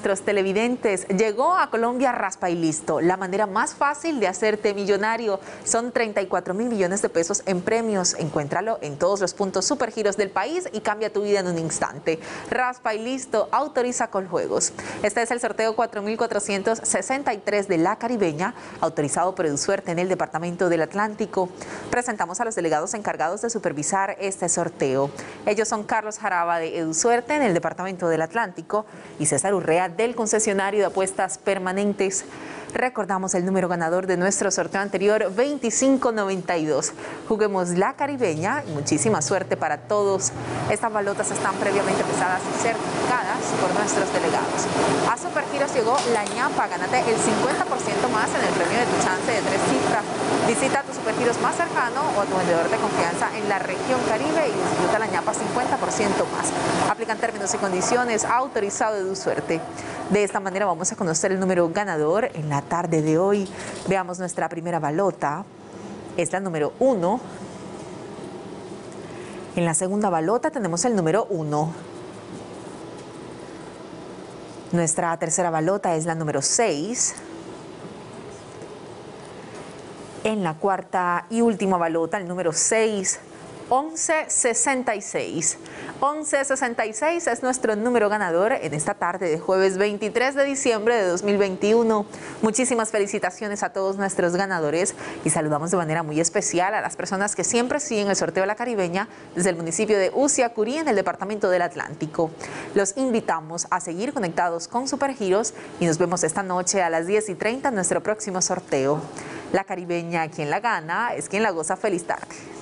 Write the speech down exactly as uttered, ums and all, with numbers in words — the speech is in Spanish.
nuestros televidentes. Llegó a Colombia Raspa y Listo, la manera más fácil de hacerte millonario. Son treinta y cuatro mil millones de pesos en premios. Encuéntralo en todos los puntos Supergiros del país y cambia tu vida en un instante. Raspa y Listo, autoriza Coljuegos. Este es el sorteo cuatro mil cuatrocientos sesenta y tres de La Caribeña, autorizado por EduSuerte en el Departamento del Atlántico. Presentamos a los delegados encargados de supervisar este sorteo. Ellos son Carlos Jaraba de EduSuerte en el Departamento del Atlántico y César Urrea del concesionario de apuestas permanentes. Recordamos el número ganador de nuestro sorteo anterior, veinticinco noventa y dos. Juguemos La Caribeña y muchísima suerte para todos. Estas balotas están previamente pesadas y certificadas por nuestros delegados. A Supergiros llegó la ñapa. Gánate el cincuenta por ciento más en el premio de tu chance de tres cifras. Visita a tu Supergiros más cercano o a tu vendedor de confianza en la región Caribe y disfruta la ñapa cincuenta por ciento más. Aplican términos y condiciones, autorizado de EduSuerte. De esta manera vamos a conocer el número ganador en la tarde de hoy. Veamos nuestra primera balota. Es la número uno. En la segunda balota tenemos el número uno. Nuestra tercera balota es la número seis. En la cuarta y última balota, el número seis, once sesenta y seis. once sesenta y seis es nuestro número ganador en esta tarde de jueves veintitrés de diciembre de dos mil veintiuno. Muchísimas felicitaciones a todos nuestros ganadores y saludamos de manera muy especial a las personas que siempre siguen el sorteo de La Caribeña desde el municipio de Uciacurí en el Departamento del Atlántico. Los invitamos a seguir conectados con Supergiros y nos vemos esta noche a las diez y treinta en nuestro próximo sorteo. La Caribeña, quien la gana, es quien la goza. Feliz tarde.